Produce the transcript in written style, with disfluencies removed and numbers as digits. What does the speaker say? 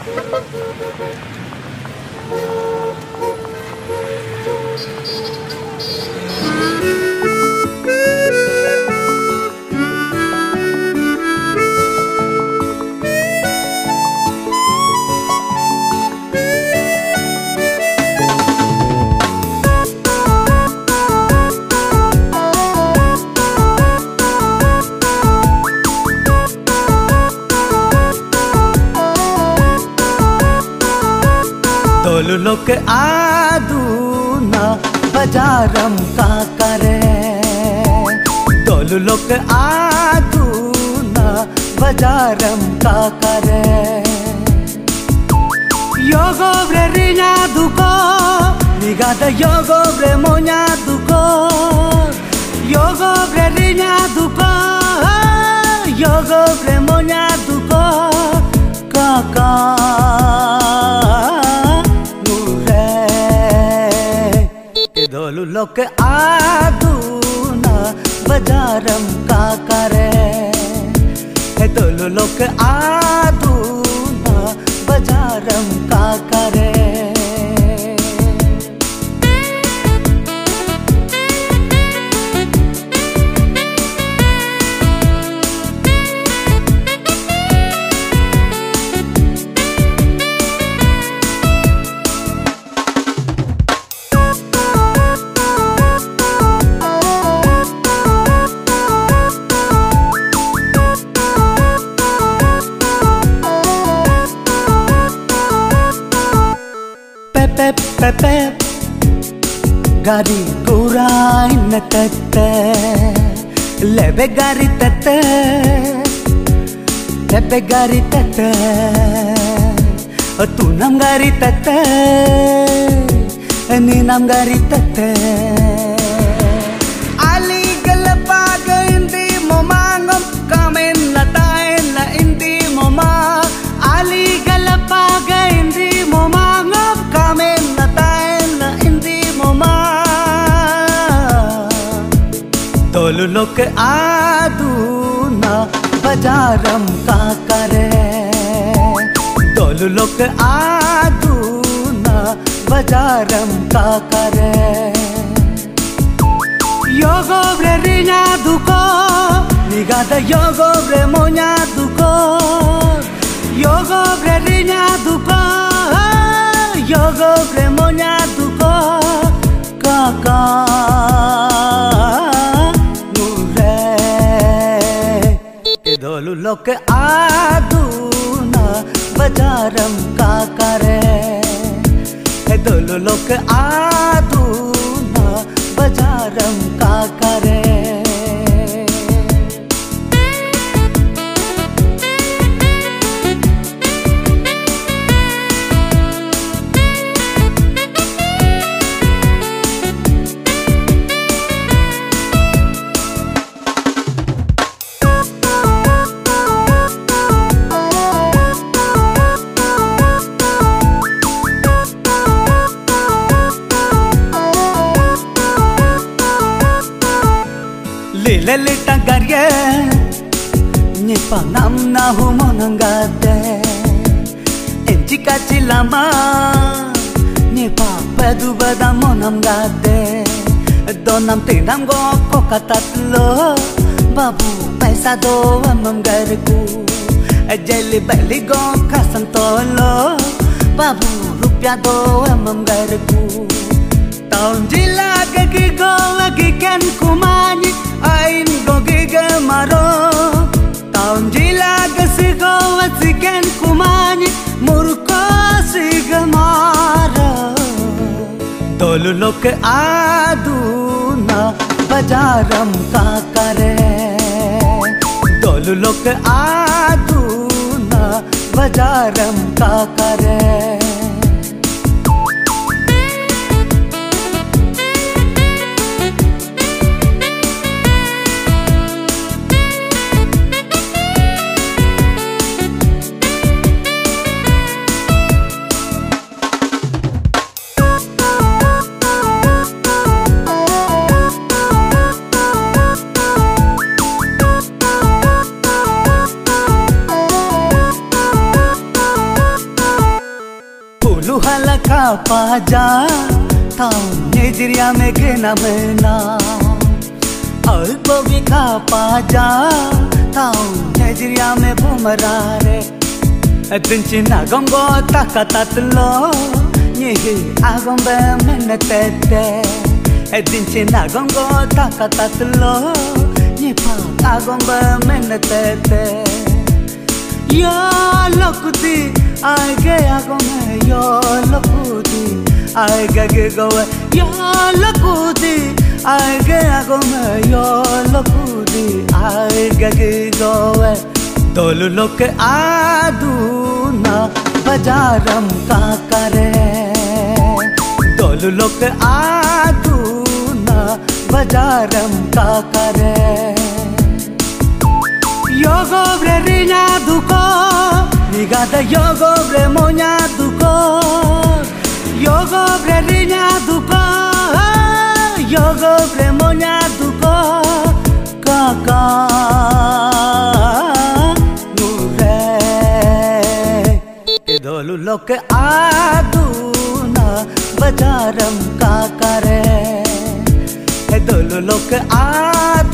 डोलू लोक आदूना बजारम का करे, डोलू लोक आदूना बजारम का करे। योगो bre rinya duko, nigada yogo bre monya duko, yogo bre rinya duko, yogo bre monya duko, kaka. डोलू लोक आदूना बजारम का करे, डोलू लोक आदूना बजारम का करे। Pep pep pep gari kurai na tete, lebe gari tete, pepe gari tete, tu nam gari tete, ni nam gari tete. Ali galapaga indi momangom kamen latain la indi moma, Ali galapaga indi momangom kamen latain la indi moma. डोलू लोक आदूना बजारम का करे, डोलू लोक आदूना बजारम का करे। योगो bre rinya duko, nigada yogo bre monya duko, yogo bre rinya duko, yogo bre monya duko, kaka. डोलू लोक आदूना बजारम का करे, डोलू लोक आदूना बजारम का करे। Lilita garye nipa nam na humonangade, enchika chilama nipa pedu bada monamgade, donam tinam go kokatatlo, babu paisa do amam garku, jelly belly go kasam tolo, babu rupya do amam garku. Taun jila gagi go lagi ken kumani, ain go giga maro. Taun jila gasi go lagi ken kumani, murko siga maro. डोलू लोक आदूना बजारम का करे, डोलू लोक आदूना बजारम का करे। kapaja tau nigeria me gena mena albogi kapaja tau nigeria me bumarare dinchina gongo takatatlo nyehi agombe menetete dinchina gongo takatatlo nyepa agombe menetete ya lokuti आगे आगो में यो लकुदी आगे गोवे यो लकुदी आगे आगो में यो लकुदी आगे गोवे दोलू लोग आदूना बाजारम का करे दोलू लोग आदूना बाजारम का करे योगो ब्रेरिना दुको Ligada yogo bre moña duko yogo bre riña duko yogo bre moña duko kaka nure idolu lok aduna bajaram ka kare idolu lok